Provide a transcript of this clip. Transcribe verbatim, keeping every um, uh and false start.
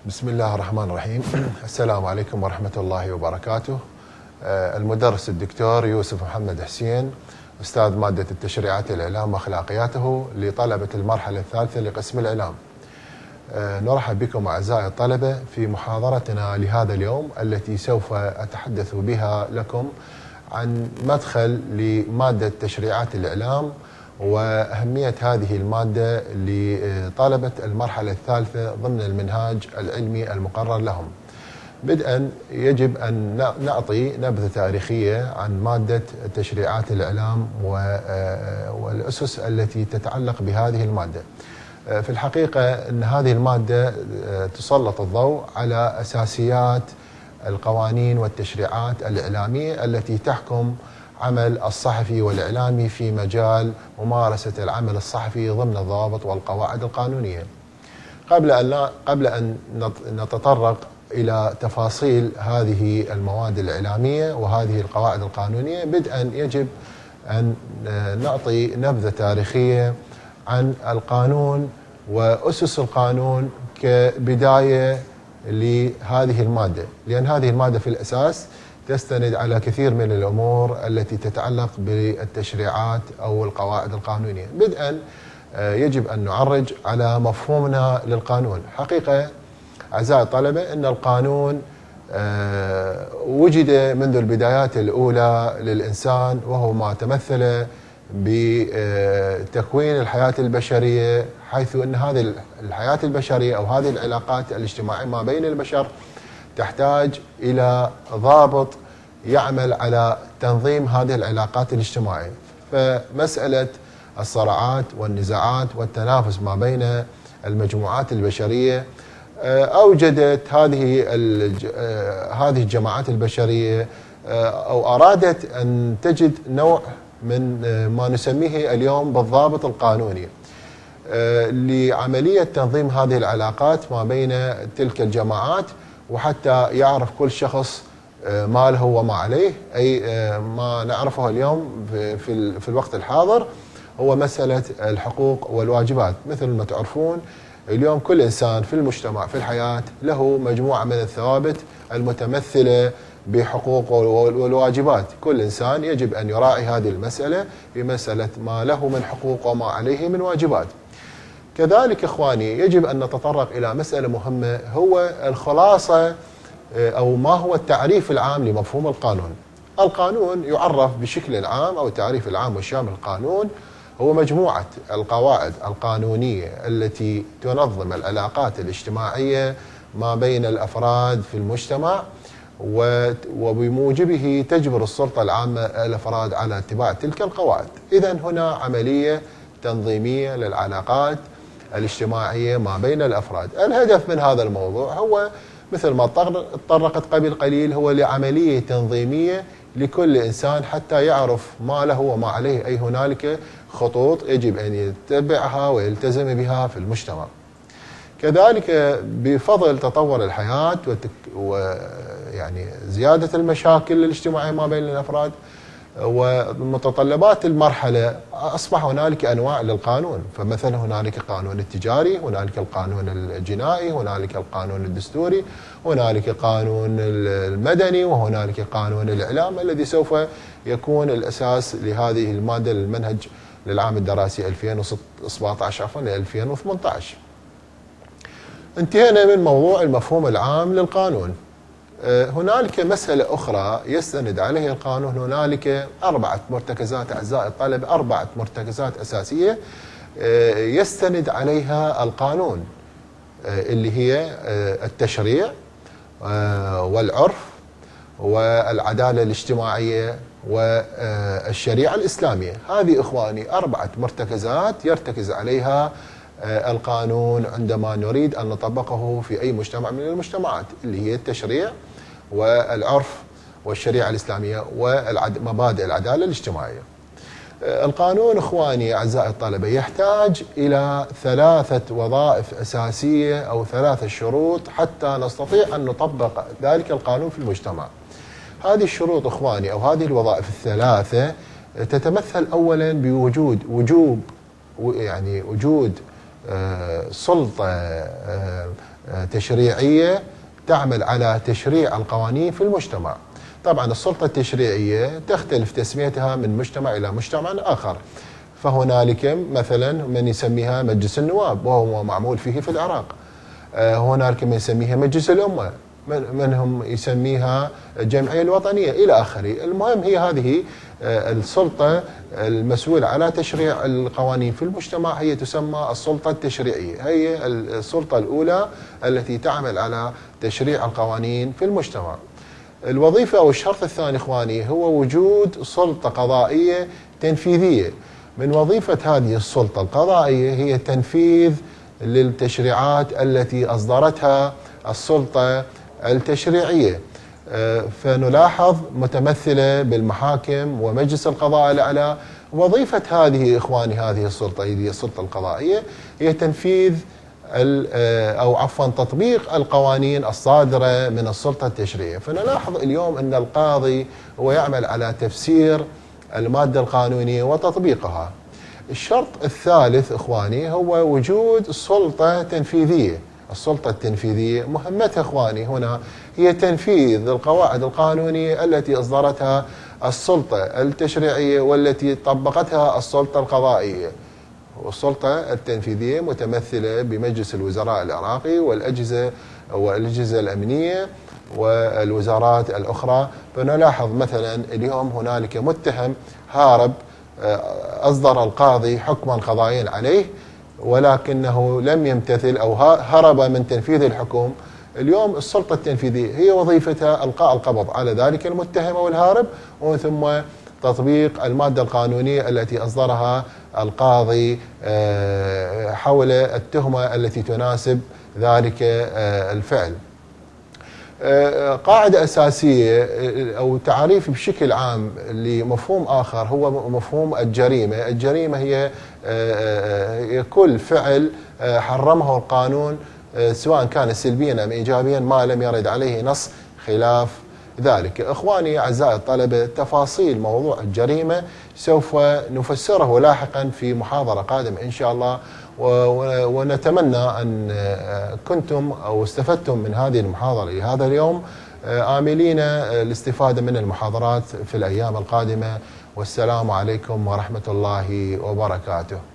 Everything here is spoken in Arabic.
بسم الله الرحمن الرحيم. السلام عليكم ورحمة الله وبركاته. المدرس الدكتور يوسف محمد حسين، أستاذ مادة التشريعات الإعلام وأخلاقياته لطلبة المرحلة الثالثة لقسم الإعلام. نرحب بكم أعزائي الطلبة في محاضرتنا لهذا اليوم التي سوف أتحدث بها لكم عن مدخل لمادة تشريعات الإعلام وأهمية هذه المادة لطلبة المرحلة الثالثة ضمن المنهاج العلمي المقرر لهم. بدءا يجب أن نعطي نبذة تاريخية عن مادة تشريعات الإعلام والأسس التي تتعلق بهذه المادة. في الحقيقة أن هذه المادة تسلط الضوء على أساسيات القوانين والتشريعات الإعلامية التي تحكم عمل الصحفي والإعلامي في مجال ممارسة العمل الصحفي ضمن الضوابط والقواعد القانونية. قبل أن قبل أن نتطرق إلى تفاصيل هذه المواد الإعلامية وهذه القواعد القانونية، بدءا يجب أن نعطي نبذة تاريخية عن القانون وأسس القانون كبداية لهذه المادة، لأن هذه المادة في الأساس تستند على كثير من الأمور التي تتعلق بالتشريعات أو القواعد القانونية. بدءا يجب أن نعرج على مفهومنا للقانون. حقيقة أعزائي الطلبة أن القانون وجد منذ البدايات الأولى للإنسان، وهو ما تمثل بتكوين الحياة البشرية، حيث أن هذه الحياة البشرية أو هذه العلاقات الاجتماعية ما بين البشر تحتاج إلى ضابط يعمل على تنظيم هذه العلاقات الاجتماعية. فمسألة الصراعات والنزاعات والتنافس ما بين المجموعات البشرية أوجدت هذه هذه الجماعات البشرية أو أرادت أن تجد نوع من ما نسميه اليوم بالضابط القانوني لعملية تنظيم هذه العلاقات ما بين تلك الجماعات، وحتى يعرف كل شخص ما له وما عليه. أي ما نعرفه اليوم في في الوقت الحاضر هو مسألة الحقوق والواجبات. مثل ما تعرفون اليوم كل إنسان في المجتمع في الحياة له مجموعة من الثوابت المتمثلة بحقوق والواجبات. كل إنسان يجب أن يراعي هذه المسألة بمسألة ما له من حقوق وما عليه من واجبات. كذلك إخواني يجب أن نتطرق إلى مسألة مهمة، هو الخلاصة أو ما هو التعريف العام لمفهوم القانون. القانون يعرف بشكل عام أو التعريف العام والشامل القانون هو مجموعة القواعد القانونية التي تنظم العلاقات الاجتماعية ما بين الأفراد في المجتمع، وبموجبه تجبر السلطة العامة الأفراد على اتباع تلك القواعد. إذن هنا عملية تنظيمية للعلاقات الاجتماعية ما بين الأفراد. الهدف من هذا الموضوع هو مثل ما تطرقت قبل قليل، هو لعملية تنظيمية لكل إنسان حتى يعرف ما له وما عليه. أي هنالك خطوط يجب أن يتبعها ويلتزم بها في المجتمع. كذلك بفضل تطور الحياة ويعني زيادة المشاكل الاجتماعية ما بين الأفراد ومتطلبات المرحلة، أصبح هنالك أنواع للقانون. فمثلا هنالك القانون التجاري، هنالك القانون الجنائي، هنالك القانون الدستوري، هنالك القانون المدني، وهنالك قانون الإعلام الذي سوف يكون الأساس لهذه المادة للمنهج للعام الدراسي ألفين وسبعة عشر عفوا ل ألفين وثمانية عشر. انتهينا من موضوع المفهوم العام للقانون. هنالك مسألة أخرى يستند عليها القانون. هنالك أربعة مرتكزات أعزائي الطلبة، أربعة مرتكزات أساسية يستند عليها القانون، اللي هي التشريع والعرف والعدالة الاجتماعية والشريعة الإسلامية. هذه إخواني أربعة مرتكزات يرتكز عليها القانون عندما نريد أن نطبقه في أي مجتمع من المجتمعات، اللي هي التشريع والعرف والشريعة الإسلامية ومبادئ العدالة الاجتماعية. القانون إخواني أعزائي الطلبة يحتاج إلى ثلاثة وظائف أساسية أو ثلاثة شروط حتى نستطيع أن نطبق ذلك القانون في المجتمع. هذه الشروط إخواني أو هذه الوظائف الثلاثة تتمثل أولا بوجود وجوب يعني وجود سلطة تشريعية تعمل على تشريع القوانين في المجتمع. طبعا السلطة التشريعية تختلف تسميتها من مجتمع إلى مجتمع آخر، فهنالك مثلا من يسميها مجلس النواب وهو معمول فيه في العراق، هنالك من يسميها مجلس الأمة، منهم يسميها الجمعية الوطنية إلى آخره. المهم هي هذه السلطة المسؤولة على تشريع القوانين في المجتمع هي تسمى السلطة التشريعية، هي السلطة الأولى التي تعمل على تشريع القوانين في المجتمع. الوظيفة أو الشرط الثاني إخواني هو وجود سلطة قضائية تنفيذية. من وظيفة هذه السلطة القضائية هي تنفيذ للتشريعات التي أصدرتها السلطة التشريعية، فنلاحظ متمثلة بالمحاكم ومجلس القضاء الأعلى. وظيفة هذه إخواني هذه السلطة هي السلطة القضائية هي تنفيذ أو عفوا تطبيق القوانين الصادرة من السلطة التشريعية. فنلاحظ اليوم أن القاضي هو يعمل على تفسير المادة القانونية وتطبيقها. الشرط الثالث إخواني هو وجود سلطة تنفيذية. السلطة التنفيذية مهمتها إخواني هنا هي تنفيذ القواعد القانونية التي أصدرتها السلطة التشريعية والتي طبقتها السلطة القضائية. والسلطة التنفيذية متمثلة بمجلس الوزراء العراقي والأجهزة والأجهزة الأمنية والوزارات الأخرى. فنلاحظ مثلا اليوم هنالك متهم هارب أصدر القاضي حكما قضائيا عليه ولكنه لم يمتثل أو هرب من تنفيذ الحكم. اليوم السلطة التنفيذية هي وظيفتها إلقاء القبض على ذلك المتهم والهارب ومن ثم تطبيق المادة القانونية التي أصدرها القاضي حول التهمة التي تناسب ذلك الفعل. قاعدة أساسية أو تعريف بشكل عام لمفهوم آخر هو مفهوم الجريمة. الجريمة هي كل فعل حرمه القانون سواء كان سلبيا أم إيجابيا ما لم يرد عليه نص خلاف ذلك. إخواني أعزائي الطلبة، تفاصيل موضوع الجريمة سوف نفسره لاحقا في محاضرة قادمة إن شاء الله، ونتمنى أن كنتم أو استفدتم من هذه المحاضرة لهذا اليوم، آملين الاستفادة من المحاضرات في الأيام القادمة. والسلام عليكم ورحمة الله وبركاته.